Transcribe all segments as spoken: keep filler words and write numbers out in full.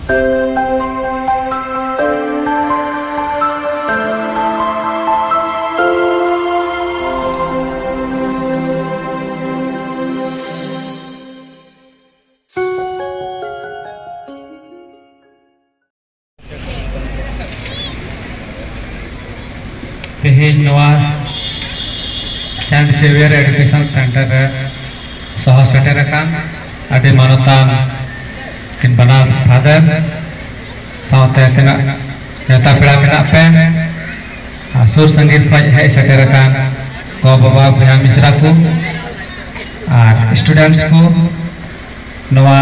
Saint Xavier education centre सह सेटर अभी मानतान किन बना फादर साथे तना नेता पेड़ा मेना पे सुर संगीत खज हे सेटर गो बाबा भैया मिश्रा को और स्टूडेंट्स को नवा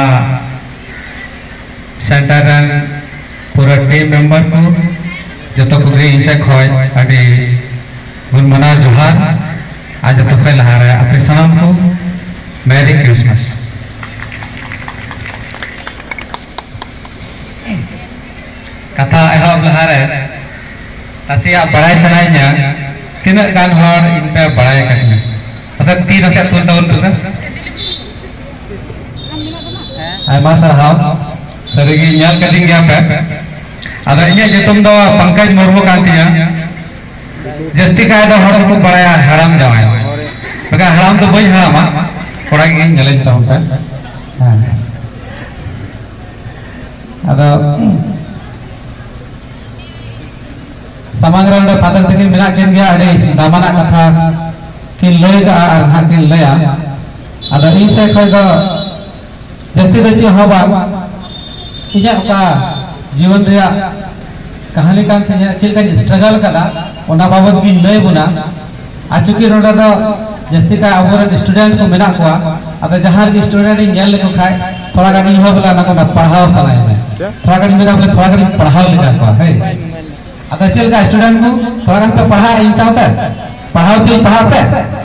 सेंटर पूरा टीम मेंबर को जो को इनसे खज अभी गुनमना जोहार आज तो खै लहा रहा है अपने सलाम को मैरी क्रिसमस। कथा एहब लहा रहे तसिया बड़ाई सनाइया तीना गान हर इन पे बड़ाई करना पसा तीन से तुल तौल पसा आयमा सरहाव सरिगी ᱧᱮᱞ कदिंग गया पे अदा इnya जेतुम दो पंकज मुर्मू कांतिया जस्ती का दो हर को बड़ाया हराम जावाय बगा हराम तो बई हरामा कोड़ा के ᱧᱮᱞ ᱡᱛᱟ ᱦᱚᱸ अदा समांग रे फादर तकिन मेना किन गया अडे दामाना कथा किन लय का और हा किन लया अदा इ से खय दो जस्ती दे ची होबा इया का जीवन रे कहानी कान थे चिलका स्ट्रगल कदा ओना बाबत की लय बुना आ चुकी रोडा दो जस्ती का अवर स्टूडेंट को मेना को अदा जहां की स्टूडेंट इन जेल को खाए थोड़ा गाड़ी हो बोला ना को पढ़ाओ सलाह में थोड़ा गाड़ी मेरा बोले थोड़ा गाड़ी पढ़ाओ लेगा को है अदा चिलका स्टूडेंट को थोड़ा गाड़ी पे पढ़ा इन चाहता पढ़ाओ तो पढ़ाते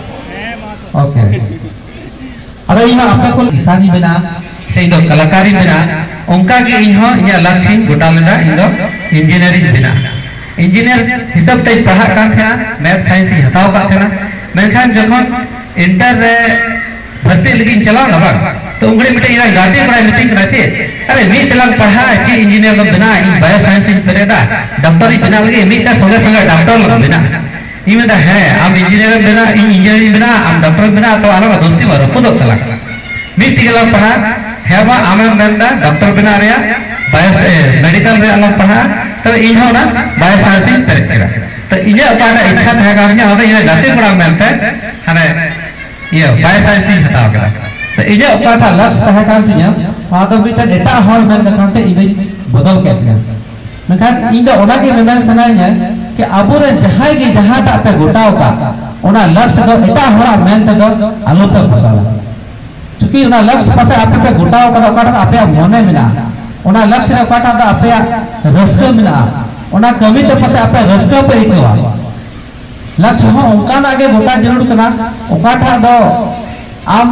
ओके अदा इन आपका को किसानी बिना से दो कलाकारी बिना उनका के इहो इया लक्ष्य गोटा लेना इनो इंजीनियरिंग बिना इंजीनियर हिसाब ते पढ़ा का था मैथ साइंस ही हटाओ का था मेनखान जखन इंटर रे भर्ती लगी चलाओ ना बार तो उंगली मिटे इरा गाते बड़ा मीटिंग कराचे अरे मी तलाक पढ़ा कि इंजीनियर को बिना इन बायो साइंस इन परेदा डॉक्टर ही बिना लगे मी ता संगे संगे डॉक्टर लो बिना ई में है हम इंजीनियर बिना इंजीनियरिंग बिना हम डॉक्टर बिना तो आला दोस्ती मारो खुद तलाक मी तिगला पढ़ा हेबा आमे मेंदा डॉक्टर बिना रे बायो मेडिकल रे आला पढ़ा तो इन हो ना बायो साइंस इन परेदा तो इया पाना इच्छा था गाने हमें ये गाते बड़ा मेलते हने ये बायो साइंस इन हटाओ करा तो इया पाना लक्ष्य था कान तिया फादर बिटा डेटा हॉल में कांते इदे बदल के दिया मेखान इन दो ओना के मेमन सनाया कि अबुरे जहां के जहां ता पे गोटाव का ओना लक्ष्य दो एटा हरा मेन ते दो आलो पे बदल चूंकि ओना लक्ष्य पासे आपे पे गोटाव का ओका आपे मने मिना ओना लक्ष्य रे पाटा दा आपे रस्क मिना ओना कमी ते पासे आपे रस्क पे इकवा लक्ष्य हो उनका आगे गोटा जरूर कना ओकाठा दो आम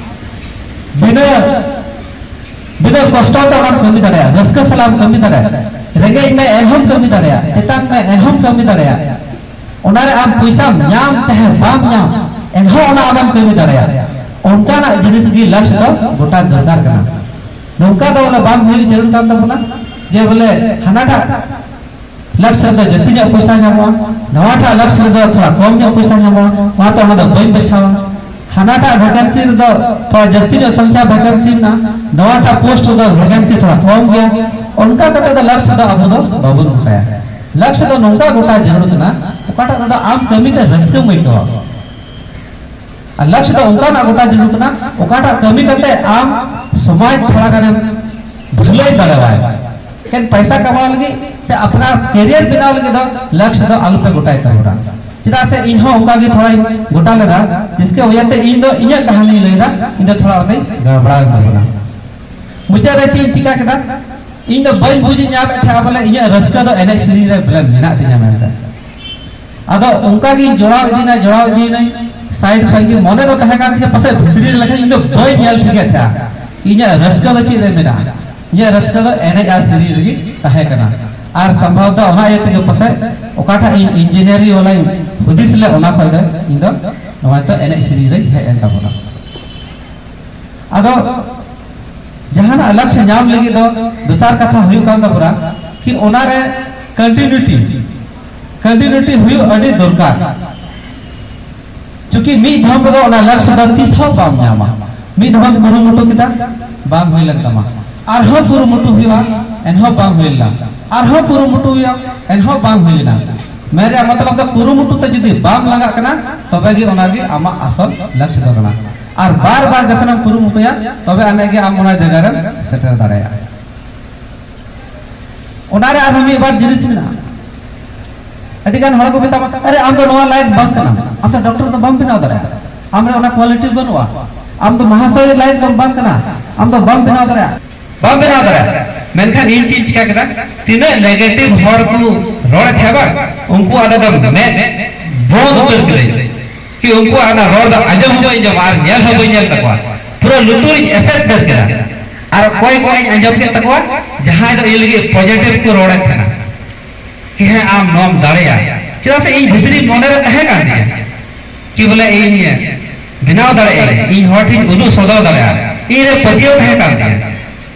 बिना बिना कष्ट से हम कमी दड़या रस्क सलाम कमी दड़या रेगे में एहम कमी दड़या तेतान में एहम कमी दड़या ओना रे आम पैसा न्याम चाहे बाम न्याम एनहो ओना आम कमी दड़या उनका ना जिनिस की लक्ष्य दो गोटा दरकार कना नौका दो बोले बाम हुई जरूर काम तबना जे बोले हनाटा लक्ष्य दो जस्ती ने पैसा न्यामवा नवाटा लक्ष्य दो थोड़ा कम ने पैसा न्यामवा वहां तो हना बई बचावा हनाटा वैकेंसी दो थोड़ा जस्ती ने संख्या वैकेंसी ना नवाटा पोस्ट दो वैकेंसी थोड़ा कम गया उनका कटे तो लक्ष्य दो अब दो बाबू उठाया लक्ष्य दो नौका गोटा जरूर कना ओकाटा दो आम कमी ते रस्क मइतो लक्ष्य तो उनका ना गोटा जरूर कना ओकाटा कमी करते आम समाज थोड़ा गाने भले दड़वाय केन पैसा कमाओ लगी से अपना करियर बनाओ लगी दो लक्ष्य दो आलू पे गोटाय तोरा चिदा से इनहो उनका भी थोड़ा गोटा लेदा जिसके वजह से इन दो इया कहानी लेदा इन दो थोड़ा होते गड़बड़ा दबना मुझे रे चीन चिका केदा इन दो बई बुझी न्याम था बोले इया रस्का दो एने सीरीज रे ब्लैक मेना तिया मेनता अदो उनका की जोड़ाव दीना जोड़ाव दी नहीं साइड फाइल मने दो तहे कान के पासे भीड़ लगे इन दो बई न्याल ठीक था इया रस्का दो चीज मेना इया रस्का दो एने आ सीरीज गी तहे कना आर संभव दो ओना एते के पासे ओकाठा इंजीनियरिंग वाला हुदिस ले ओना फायदा इन दो नवा तो एने सीरीज रे हे एंटा बोला अदो जहाना लक्ष्य नाम लगी दो दूसर कथा हुई कान तबरा कि ओनारे कंटिन्यूटी कंटिन्यूटी हुई अड़ी दरकार चूंकि मी धम दो ओना लक्ष्य द तीस हो बाम नामा मी धम कुरुमुटु किता बाम हुई लगतमा आरहो कुरुमुटु हुआ एनहो बाम हुईला आरहो कुरुमुटु हुआ एनहो बाम हुईला मेरे मतलब तो कुरुमुटु ते जदि बाम लगा कना तबे गे ओना गे आमा असल लक्ष्य दो कना और बार बार जखन हम कुरुमुटुया तबे आने गे आम ओना जगह रे सेटल दाड़ाया ओनारे आर हम एक बार जिनिस मिना अडिगान हड़ को बेता अरे आम तो नवा लायक बम कना आम तो डॉक्टर तो बम बनाव दाड़ाया आम रे ओना क्वालिटी बनवा आम तो महाशय लायक बम कना आम तो बम बनाव दाड़ाया बम बनाव दाड़ाया मेनखान इन चीज क्या करा तीन नेगेटिव हड़ को रोड थेबा उनको आदा द मे बहुत उतर करे कि उनको आदा रोड आजम जो जब आर नेल हो नेल तकवा पूरा लुतुर एसेट कर करा और कोई कोई आजम के तकवा जहां दो इलगे पॉजिटिव को रोड थना कि है आम नोम दाड़िया चला से इन भितरी मोने रे तहे कान दिया कि बोले इन बिनाव दाड़िया इन हॉट इन उदु सदा दाड़िया इन रे पजियो तहे कान दिया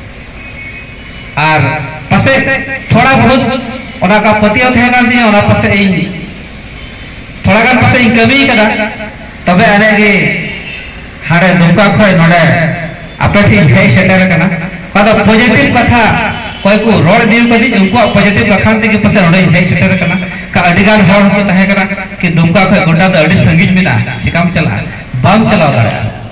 और पासे थोड़ा बहुत ओना का पतियो तहे कान दिया ओना पासे इन थोड़ा गान पासे इन कमी कदा तबे आने गे हारे दुका खोय नोडे आपे ठीक है सेटर कना कादा पॉजिटिव कथा कोई को रोड दिल कदी उनको पॉजिटिव रखान ते के पासे नोडे है सेटर कना का अडिगान हॉर को तहे कना कि दुका खोय गोटा द अडि संगीत मिना चिकाम चला बाम चला दाड़ा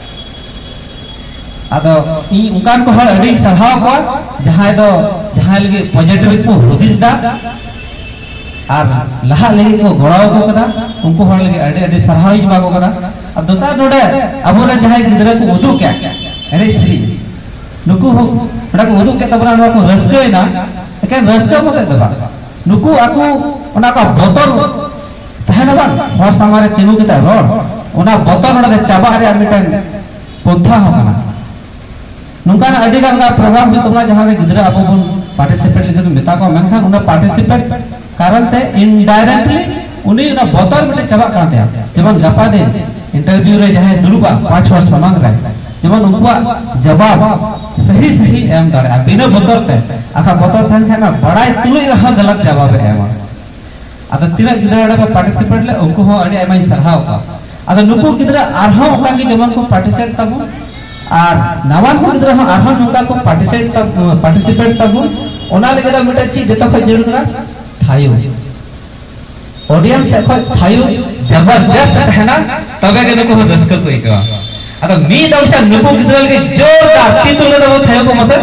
आदो इ उनकान को हर अडि सहाव को जहां दो जहां लगे पॉजिटिव को हुदिस दा और लहा लगे को गोड़ाव को कदा उनको हर लगे अडि अडि सहाव जमा को कदा और दूसरा नोडे अबो रे जहां गिदरा को उदु क्या अरे श्री नुकु हो बड़ा को उदु के तबरा नो को रसकैना एके रसका मते दबा नुकु आकु ओना का बोतल तहना बा हर सामारे तिनु किता रोड ओना बोतल ओना चाबा रे मिटन पंथा हो कना नुका ना अडी गान का प्रोग्राम भी तुमरा जहां रे गिदरा अबो बन पार्टिसिपेट लेके मेता को मेनखान उना पार्टिसिपेट कारण ते इनडायरेक्टली उनी ना बोतल में चाबा काते जेमन गपा दे इंटरव्यू रे जहां दुरुबा पांच वर्ष समान रहे जेमन उनका जवाब सही सही एम दाड़ा बिना बोतल ते आखा बोतल थान खाना बड़ा तुलई रहा गलत जवाब एम आदा तीन गिदरा को पार्टिसिपेट ले उनको हो अडी आइमा सरहाव का आदा नुकु गिदरा आरहो ओका के जेमन को पार्टिसिपेट तबु और नवान को गिदरा हो आरहो नुका को पार्टिसिपेट तब पार्टिसिपेट तबु ओना लेके मिटा चीज जतो ख जरूर करा थायो ऑडियंस से ख थायो जबरदस्त है ना तबे के नुको रस्क कोई का अदा मी दवचा नुको गिदरा के जोरदार तीतुल दबो थायो को मसे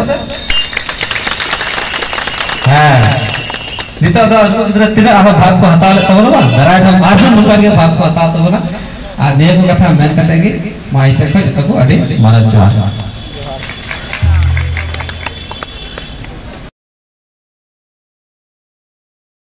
हां निता दा गिदरा तीन आबा भाग को हता ले तबो ना दराय हम आरहो नुका के भाग को हता तबो ना आ ने को कथा मेन कते गे माई से ख जतो को अडी मानत जा